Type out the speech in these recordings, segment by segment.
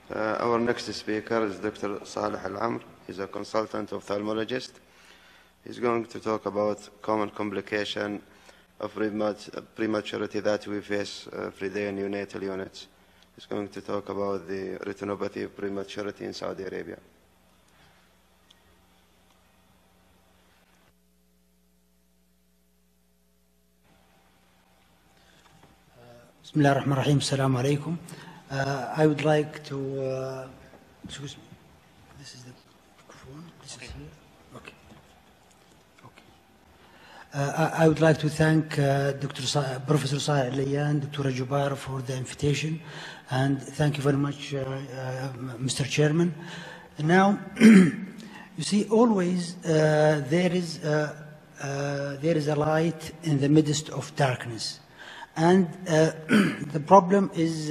Our next speaker is Dr. Saleh AlAmro. He's a consultant ophthalmologist. He's going to talk about common complication of prematurity that we face every day in neonatal units. He's going to talk about the retinopathy of prematurity in Saudi Arabia. Bismillah ar-Rahman ar-Rahim. Assalamu alaikum. I would like to, excuse me, this is the microphone, this is here, okay. I would like to thank Professor Saleh and Dr. Jubair for the invitation, and thank you very much, Mr. Chairman. Now, you see, always there is a light in the midst of darkness, and the problem is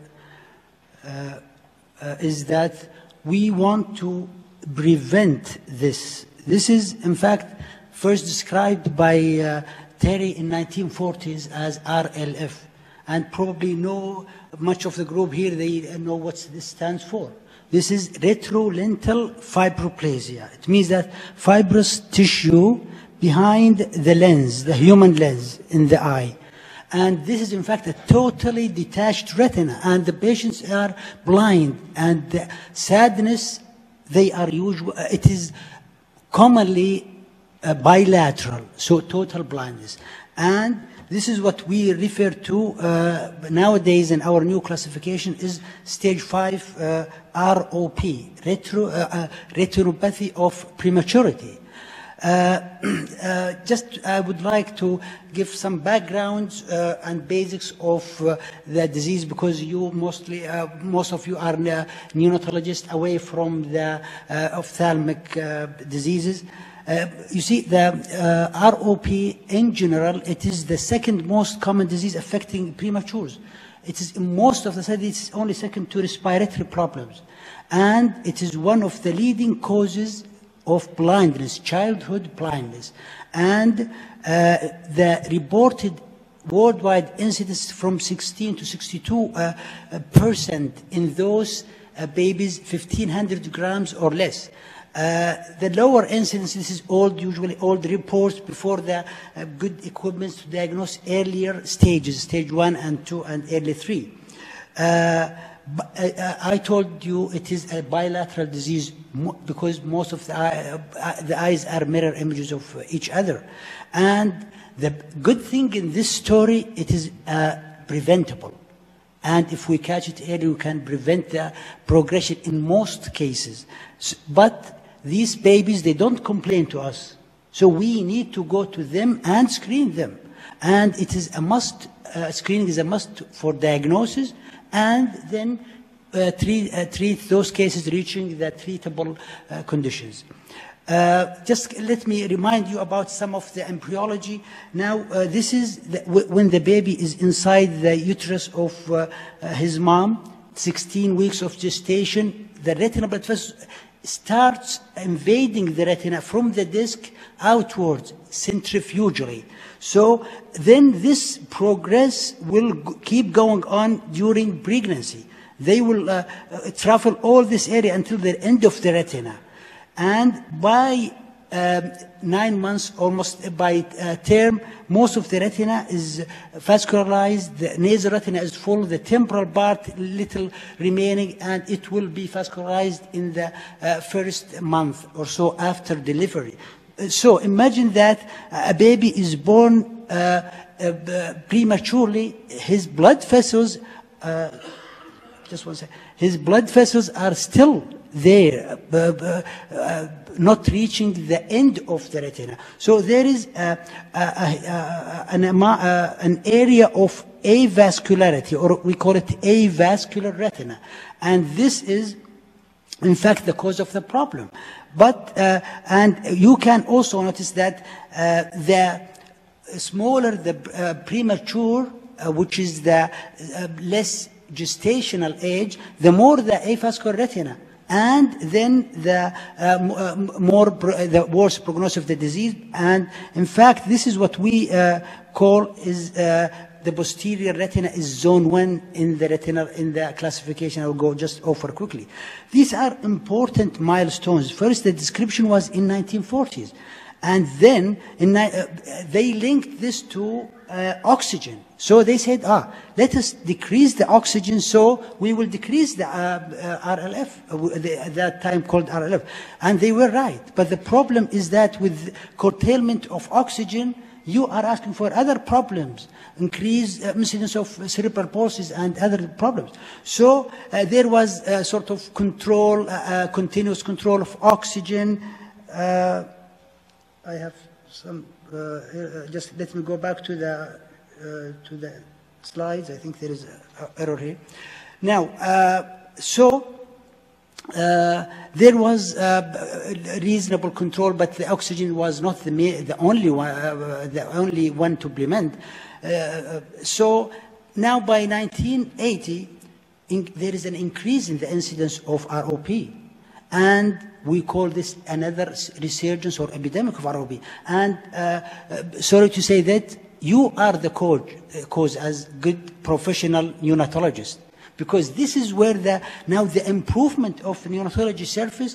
that we want to prevent this. This is, in fact, first described by Terry in 1940s as RLF, and probably much of the group here, they know what this stands for. This is retrolental fibroplasia. It means that fibrous tissue behind the lens, the human lens in the eye. And this is, in fact, a totally detached retina, and the patients are blind. And the sadness, it is commonly bilateral, so total blindness. And this is what we refer to nowadays in our new classification is stage 5 ROP, retinopathy of prematurity. I would like to give some backgrounds and basics of the disease, because most of you are neonatologists away from the ophthalmic diseases. You see, the ROP in general, it is the second most common disease affecting prematures. It is in most of the studies, it's only second to respiratory problems, and it is one of the leading causes of blindness, childhood blindness. And the reported worldwide incidence from 16 to 62% in those babies, 1,500 grams or less. The lower incidence, this is usually old reports before the good equipment to diagnose earlier stages, stage 1 and 2 and early 3. I told you it is a bilateral disease because most of the eyes are mirror images of each other. And the good thing in this story, it is preventable. And if we catch it early, we can prevent the progression in most cases. But these babies, they don't complain to us. So we need to go to them and screen them. And it is a must, screening is a must for diagnosis, and then treat those cases reaching the treatable conditions. Just let me remind you about some of the embryology. Now, this is when the baby is inside the uterus of his mom, 16 weeks of gestation, the retinal blood vessel starts invading the retina from the disc outwards, centrifugally. So then this progress will keep going on during pregnancy. They will travel all this area until the end of the retina. And by 9 months, almost by term, most of the retina is vascularized, the nasal retina is full, the temporal part little remaining, and it will be vascularized in the first month or so after delivery. So imagine that a baby is born prematurely, his blood vessels, just one second, his blood vessels are still there, not reaching the end of the retina. So there is an area of avascularity, or we call it avascular retina. And this is, in fact, the cause of the problem. But, and you can also notice that the smaller the premature, which is the less gestational age, the more the avascular retina. And then the worse prognosis of the disease. And in fact, this is what we call is the posterior retina is zone 1 in the retinal, in the classification. I will go just over quickly. These are important milestones. First, the description was in 1940s. And then they linked this to oxygen. So they said, let us decrease the oxygen, so we will decrease the RLF, that time called RLF. And they were right. But the problem is that with curtailment of oxygen, you are asking for other problems, increased incidence of cerebral palsy and other problems. So there was a sort of control, continuous control of oxygen. I have some, just let me go back to the slides. I think there is an error here. Now, there was reasonable control, but the oxygen was not the only one to implement. So now by 1980, there is an increase in the incidence of ROP. And we call this another resurgence or epidemic of ROP. And sorry to say that you are the cause as good professional neonatologists, because this is where now the improvement of neonatology service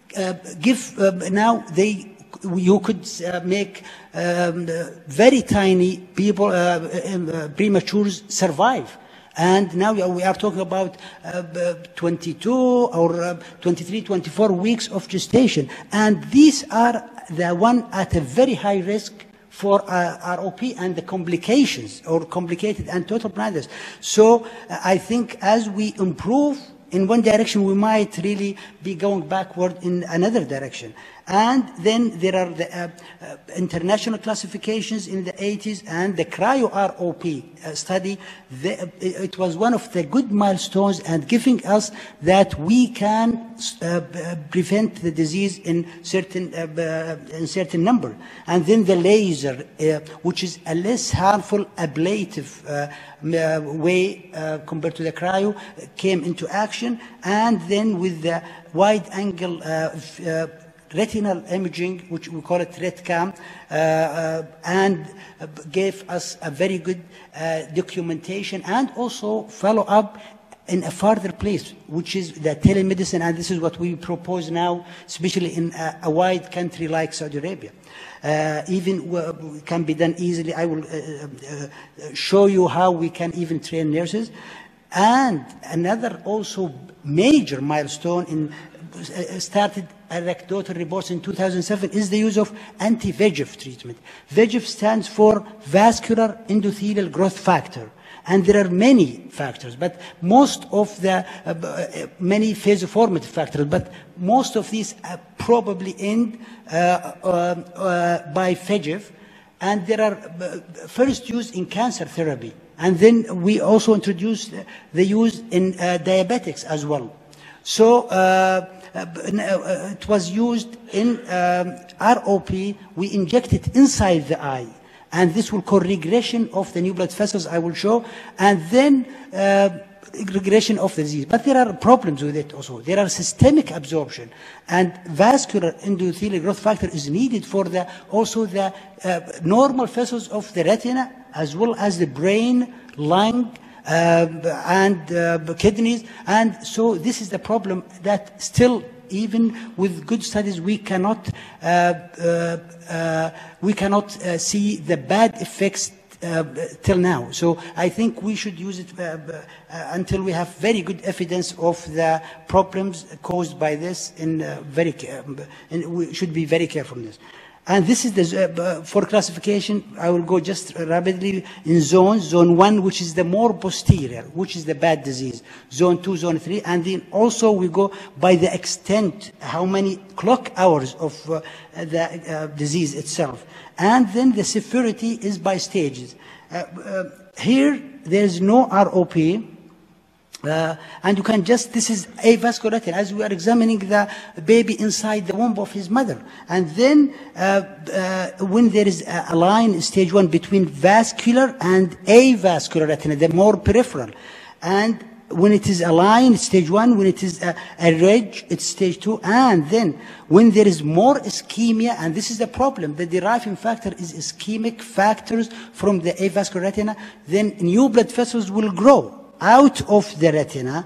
now you could make very tiny people, prematures survive. And now we are talking about 22 or 23, 24 weeks of gestation. And these are the one at a very high risk for ROP and the complications, or complicated and total blindness. So I think as we improve in one direction, we might really be going backward in another direction. And then there are the international classifications in the 80s, and the cryo-ROP study. It was one of the good milestones and giving us that we can prevent the disease in certain number. And then the laser, which is a less harmful ablative way compared to the cryo, came into action. And then with the wide-angle retinal imaging, which we call it RetCam, and gave us a very good documentation and also follow-up in a further place, which is the telemedicine, and this is what we propose now, especially in a wide country like Saudi Arabia. Even can be done easily. I will show you how we can even train nurses. And another also major milestone in started anecdotal reports in 2007 is the use of anti-VEGF treatment. VEGF stands for vascular endothelial growth factor. And there are many factors, but most of the, many phasoformative factors, but most of these probably end by VEGF. And there are first used in cancer therapy. And then we also introduced the use in diabetics as well. So it was used in ROP. We inject it inside the eye. And this will cause regression of the new blood vessels, I will show, and then regression of the disease. But there are problems with it also. There are systemic absorption, and vascular endothelial growth factor is needed for also the normal vessels of the retina, as well as the brain, lung, and kidneys. And so this is the problem that still, even with good studies, we cannot see the bad effects till now. So I think we should use it until we have very good evidence of the problems caused by this. And we should be very careful in this. And this is the, for classification, I will go just rapidly in zones. Zone 1, which is the more posterior, which is the bad disease. Zone 2, Zone 3, and then also we go by the extent, how many clock hours of the disease itself. And then the severity is by stages. Here, there is no ROP. And you can just, this is avascular retina, as we are examining the baby inside the womb of his mother. And then when there is a line, stage 1, between vascular and avascular retina, the more peripheral. And when it is a line, it's stage 1. When it is a ridge, it's stage 2. And then when there is more ischemia, and this is the problem, the deriving factor is ischemic factors from the avascular retina, then new blood vessels will grow out of the retina,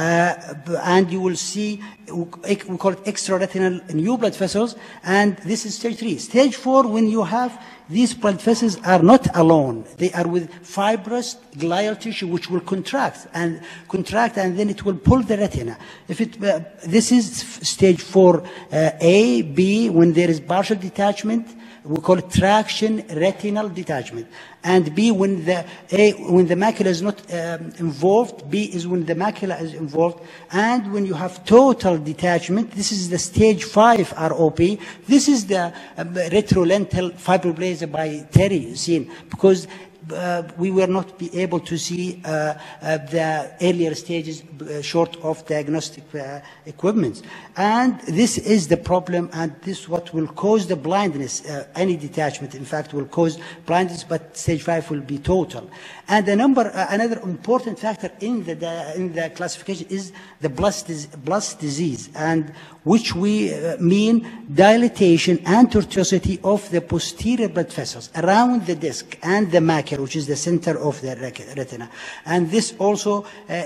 and you will see, we call it extraretinal new blood vessels, and this is stage 3. Stage 4, when you have these blood vessels are not alone. They are with fibrous glial tissue which will contract, and then it will pull the retina. If it, this is stage 4A, B, when there is partial detachment, we call it traction retinal detachment. And B, when the macula is not involved. B is when the macula is involved. And when you have total detachment, this is the stage 5 ROP. This is the retrolental fibroplasia by Terry seen, because we were not be able to see the earlier stages short of diagnostic equipment. And this is the problem, and this is what will cause the blindness. Any detachment, in fact, will cause blindness, but stage 5 will be total. And another important factor in the classification is the blast disease, and which we mean dilatation and tortuosity of the posterior blood vessels around the disc and the macula, which is the center of the retina. And this also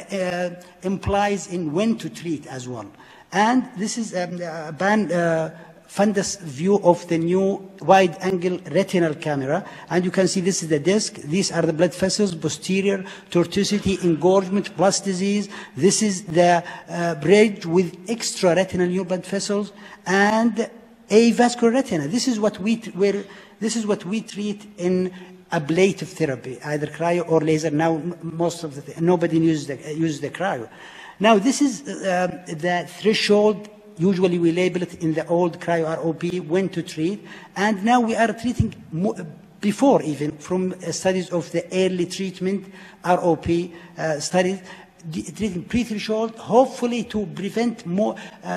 implies in when to treat as well. And this is a fundus view of the new wide-angle retinal camera. And you can see this is the disc. These are the blood vessels, posterior, tortuosity, engorgement, blast disease. This is the bridge with extra-retinal new blood vessels and avascular retina. This is what we treat in ablative therapy, either cryo or laser. Now, most of the nobody uses the cryo. Now, this is the threshold. Usually we label it in the old cryo-ROP, when to treat. And now we are treating before even from studies of the early treatment ROP studies, treating pre-threshold, hopefully to prevent more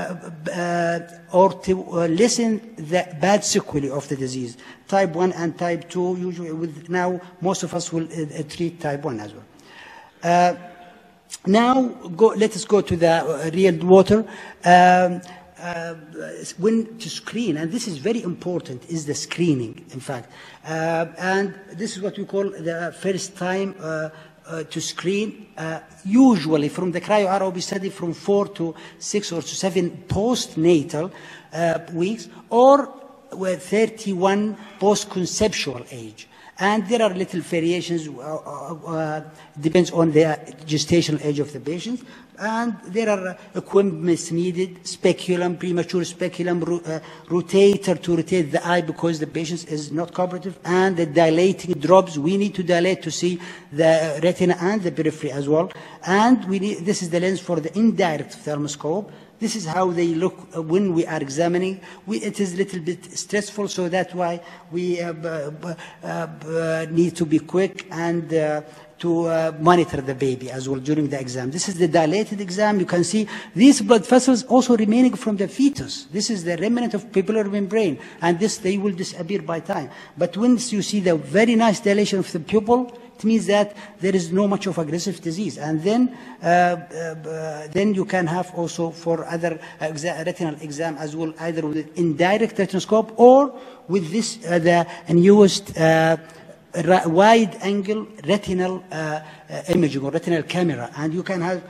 or to lessen the bad sequelae of the disease. Type 1 and type 2, usually with now most of us will treat type 1 as well. Now, let us go to the real water. When to screen, and this is very important, is the screening, in fact. And this is what we call the first time to screen, usually from the cryo-ROP study from 4 to 6 or to 7 postnatal weeks, or 31 post-conceptual age. And there are little variations, depends on the gestational age of the patient. And there are equipments needed, speculum, premature speculum, rotator to rotate the eye because the patient is not cooperative, and the dilating drops. We need to dilate to see the retina and the periphery as well. And this is the lens for the indirect ophthalmoscope. This is how they look when we are examining. It is a little bit stressful, so that's why we need to be quick and to monitor the baby as well during the exam. This is the dilated exam. You can see these blood vessels also remaining from the fetus. This is the remnant of papillary membrane, and they will disappear by time. But once you see the very nice dilation of the pupil, it means that there is no much of aggressive disease. And then you can have also for other retinal exam as well, either with indirect retinoscope or with this, the newest wide-angle retinal imaging or retinal camera. And you can have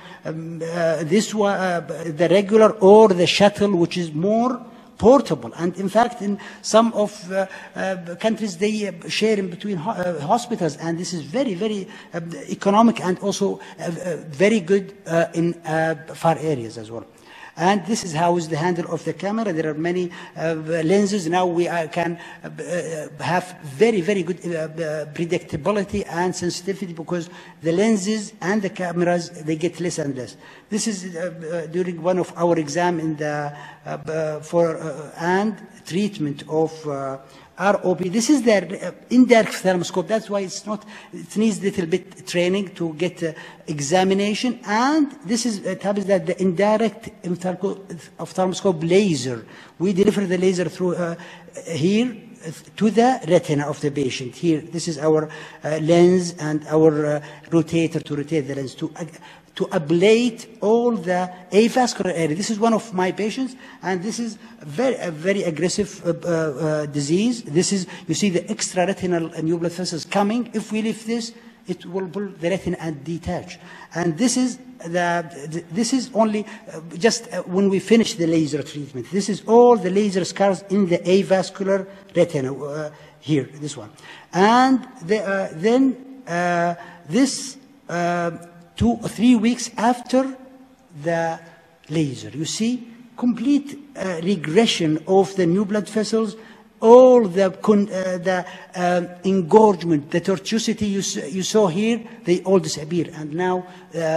the regular or the shuttle, which is more portable. And in fact, in some of countries, they share in between hospitals, and this is very, very economic and also very good in far areas as well. And this is how is the handle of the camera. There are many lenses. Now we can have very, very good predictability and sensitivity because the lenses and the cameras, they get less and less. This is during one of our exam in the and treatment of ROP. This is the indirect ophthalmoscope. That's why it's not. It needs a little bit training to get examination. And this is it happens that the indirect ophthalmoscope laser. We deliver the laser through here to the retina of the patient. Here, this is our lens and our rotator to rotate the lens to ablate all the avascular area. This is one of my patients, and this is a very aggressive disease. This is, you see the extraretinal new blood vessels coming. If we lift this, it will pull the retina and detach. And this is only just when we finish the laser treatment. This is all the laser scars in the avascular retina here, this one. And then this 2 or 3 weeks after the laser, you see complete regression of the new blood vessels. All the engorgement, the tortuosity you saw here, they all disappear. And now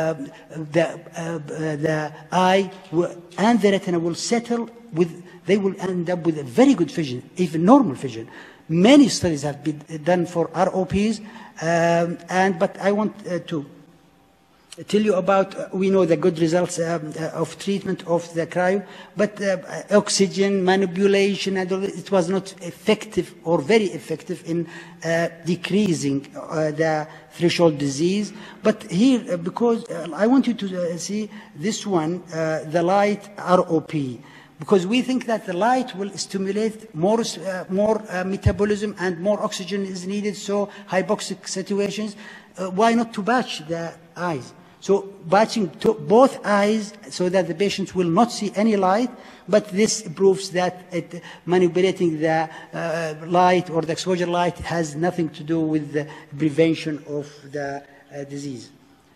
the eye and the retina will settle with, they will end up with a very good vision, even normal vision. Many studies have been done for ROPs, but I want to tell you about, we know the good results of treatment of the cryo, but oxygen manipulation, and all, it was not effective or very effective in decreasing the threshold disease. But here, because I want you to see this one, the light ROP, because we think that the light will stimulate more metabolism and more oxygen is needed, so hypoxic situations. Why not to batch the eyes? So batching to both eyes so that the patient will not see any light, but this proves that manipulating the light or the exposure light has nothing to do with the prevention of the disease.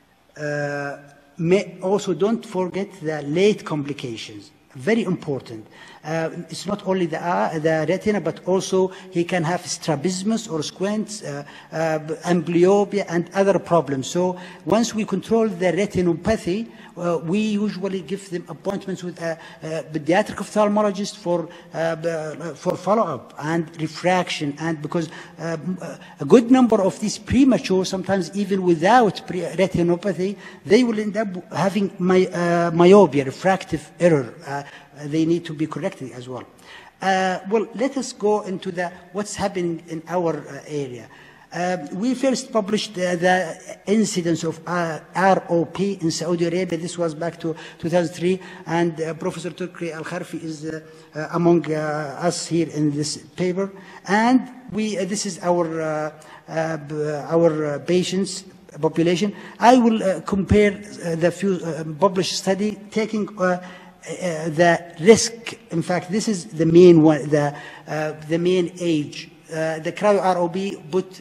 Also, don't forget the late complications. Very important. It's not only the retina, but also he can have strabismus or squints, amblyopia, and other problems. So once we control the retinopathy, we usually give them appointments with a pediatric ophthalmologist for follow-up and refraction, and because a good number of these premature, sometimes even without retinopathy, they will end up having myopia, refractive error. They need to be corrected as well. Well, let us go into what's happening in our area. We first published the incidence of ROP in Saudi Arabia. This was back to 2003, and Professor Turki Al-Kharfi is among us here in this paper. And this is our patients population. I will compare the few published study taking the risk. In fact, this is the main one, the main age. The cryo ROB put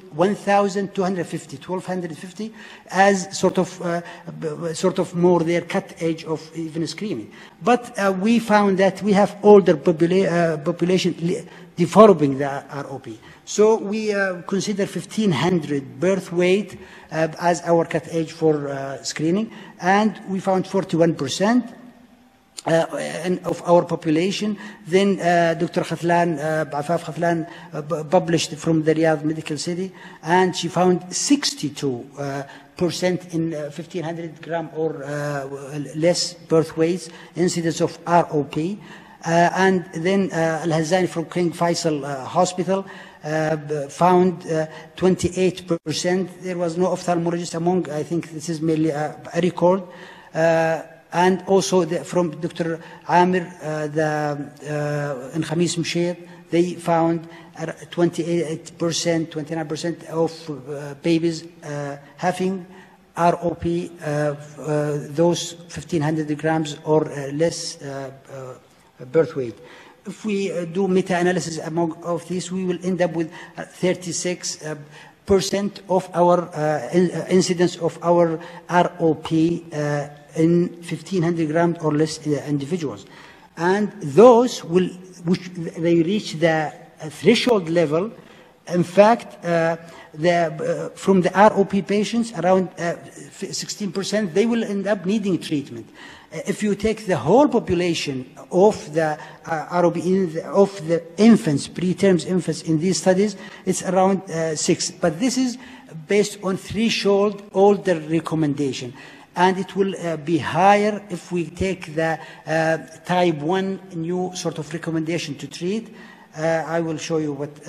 1,250 as sort of more their cut age of even screening. But we found that we have older population developing the ROP. So we consider 1,500 birth weight as our cut age for screening, and we found 41%. Of our population. Then Dr. Khatlan, Afaf Khatlan, published from the Riyadh Medical City, and she found 62% in 1,500 gram or less birth weights, incidence of ROP. And then Al-Hazani from King Faisal Hospital found 28%. There was no ophthalmologist among, I think this is merely a record. And also from Dr. Amir, in Khamis Mshir, they found 28%, 29% of babies having ROP, those 1,500 grams or less birth weight. If we do meta-analysis among of these, we will end up with 36% of our incidence of our ROP in 1,500 grams or less individuals. And those which they reach the threshold level, in fact, from the ROP patients, around 16%, they will end up needing treatment. If you take the whole population of the ROP, of the infants, preterm infants in these studies, it's around 6. But this is based on threshold older recommendation. And it will be higher if we take the type 1 new sort of recommendation to treat. I will show you what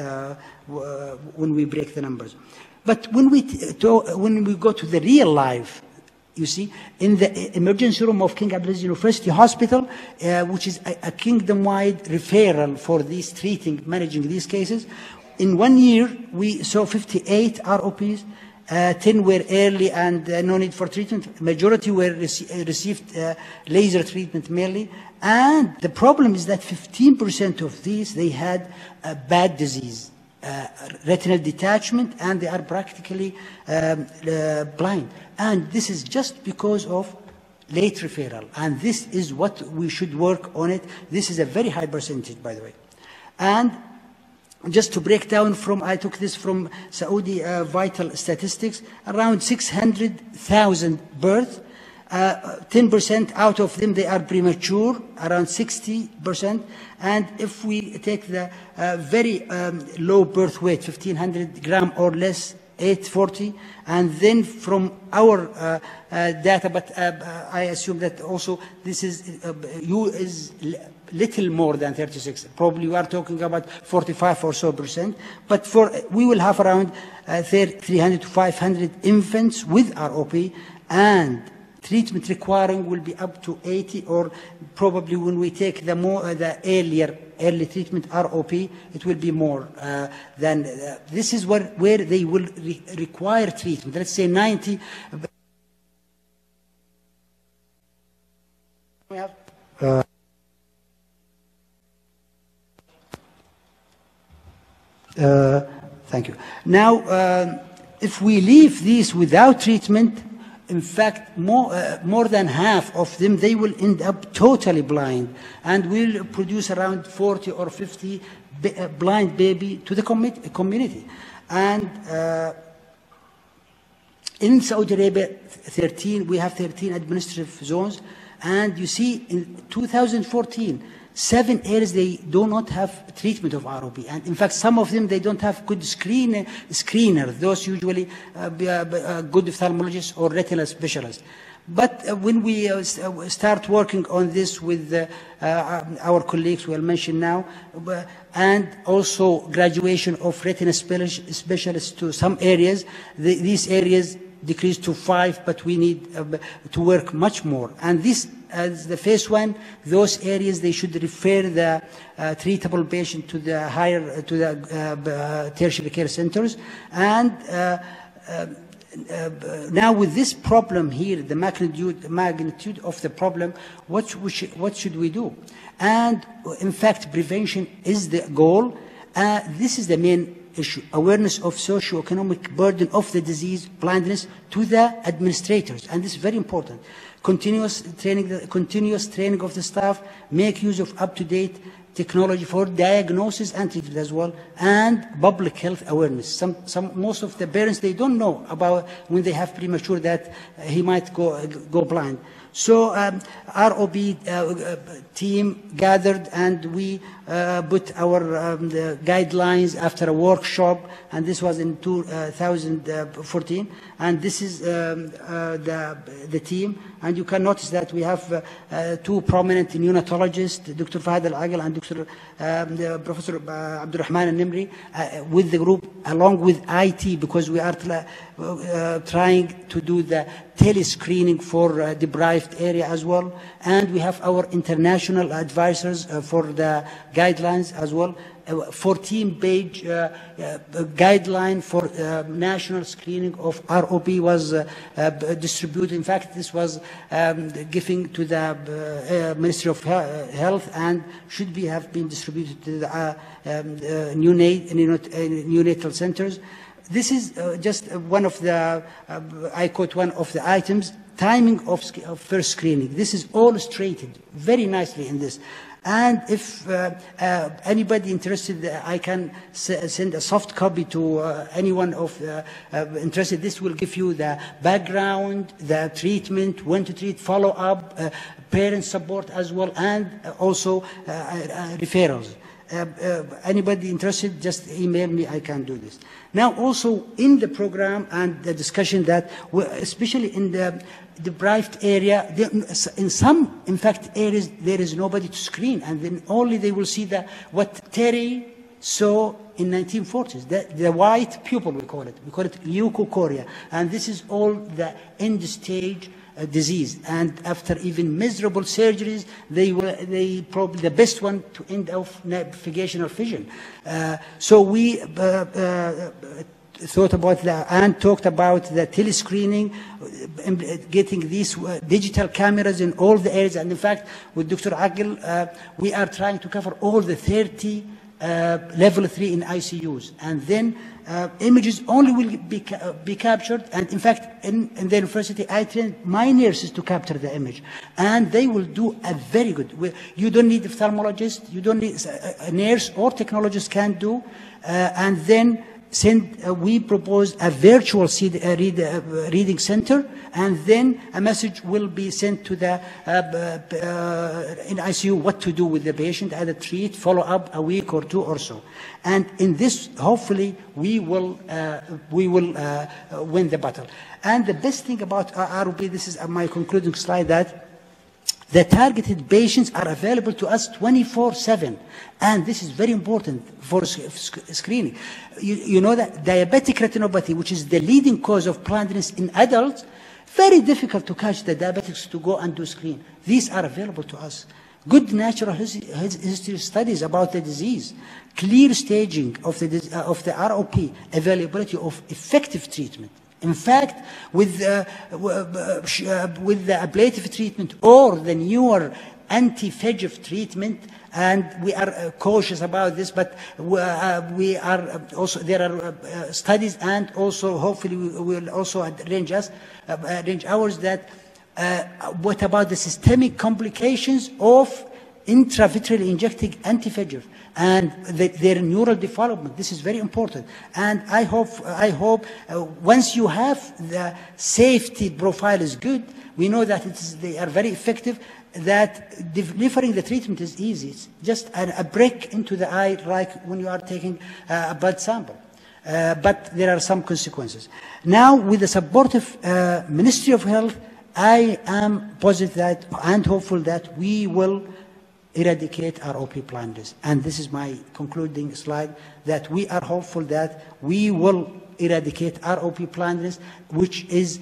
when we break the numbers. But when we go to the real life, You see, in the emergency room of King Abdulaziz University Hospital, which is a kingdom-wide referral for these managing these cases, in 1 year, we saw 58 ROPs, 10 were early and no need for treatment. Majority were received laser treatment mainly. And the problem is that 15% of these, they had a bad disease, retinal detachment, and they are practically blind. And this is just because of late referral. And this is what we should work on it. This is a very high percentage, by the way. And just to break down from, I took this from Saudi vital statistics, around 600,000 births. 10% out of them, they are premature, around 60%. And if we take the very low birth weight, 1,500 gram or less, 840, and then from our data, but I assume that also this is little more than 36. Probably we are talking about 45 or so percent. But we will have around 300 to 500 infants with ROP, and treatment requiring will be up to 80, or probably when we take the early treatment ROP, it will be more than this is where they will require treatment. Let's say 90. We have. Thank you. Now, if we leave these without treatment, in fact, more than half of them, they will end up totally blind, and will produce around 40 or 50 blind baby to the community. And in Saudi Arabia, we have 13 administrative zones, and you see in 2014, 7 areas they do not have treatment of ROP, and in fact some of them they don't have good screener. Those usually good ophthalmologists or retinal specialists. But when we start working on this with our colleagues we will mention now, and also graduation of retina specialists to some areas, these areas decrease to 5, but we need to work much more. And this, as the phase 1, those areas they should refer the treatable patient to the tertiary care centers. And now with this problem here, the magnitude of the problem, what should we do? And in fact, prevention is the goal. This is the main issue: awareness of socio-economic burden of the disease, blindness, to the administrators, and this is very important. Continuous training of the staff, make use of up-to-date technology for diagnosis and treatment as well, and public health awareness. Most of the parents, they don't know about when they have premature that he might go blind. So ROP team gathered, and we put our guidelines after a workshop, and this was in 2014. And this is the team, and you can notice that we have 2 prominent neonatologists, Dr. Fahad Al-Aqal and Dr. Professor Abdurrahman Al-Nimri, with the group, along with IT, because we are trying to do the tele-screening for deprived area as well. And we have our international advisors for the guidelines as well. 14-page guideline for national screening of ROP was distributed. In fact, this was given to the Ministry of Health, and should have been distributed to the neonatal centers. This is just one of the, I quote one of the items, timing of first screening. This is all illustrated very nicely in this. And if anybody interested, I can send a soft copy to anyone of interested. This will give you the background, the treatment, when to treat, follow-up, parent support as well, and also referrals. Anybody interested, just email me, I can do this. Now also in the program and the discussion that, especially in the deprived area, in some, in fact, areas, there is nobody to screen, and then only they will see what Terry saw in 1940s, the white pupil, we call it leukocoria, and this is all the end stage, disease. And after even miserable surgeries, they probably the best one to end of navigation or vision. So we thought about that and talked about the telescreening, getting these digital cameras in all the areas. And in fact, with Dr. Aqil, we are trying to cover all the 30 level 3 in ICUs. And then images only will be captured. And in fact, in the university, I trained my nurses to capture the image. And they will do a very good. You don't need a ophthalmologist. You don't need a nurse or technologist can do. And then we propose a virtual reading center, and then a message will be sent to the in ICU what to do with the patient, either treat, follow up a week or 2 or so. And in this, hopefully, we will win the battle. And the best thing about ROP, this is my concluding slide, that the targeted patients are available to us 24/7, and this is very important for screening. You know that diabetic retinopathy, which is the leading cause of blindness in adults, very difficult to catch the diabetics to go and do screen. These are available to us. Good natural history studies about the disease, clear staging of the ROP, availability of effective treatment. In fact, with the ablative treatment or the newer anti-VEGF treatment, and we are cautious about this, but we are also, there are studies, and also hopefully we will also arrange ours that what about the systemic complications of intravitreally injecting anti-VEGF and their neural development. This is very important. And I hope once you have the safety profile is good, we know that they are very effective, that delivering the treatment is easy. It's just a break into the eye, like when you are taking a blood sample. But there are some consequences. Now, with the supportive Ministry of Health, I am positive that, and hopeful that we will eradicate ROP blindness. And this is my concluding slide, that we are hopeful that we will eradicate ROP blindness, which is,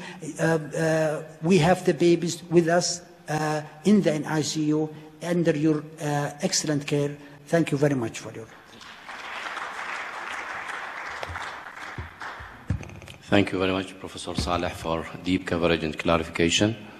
we have the babies with us in the ICU under your excellent care. Thank you very much for your. Thank you very much, Professor Saleh, for deep coverage and clarification.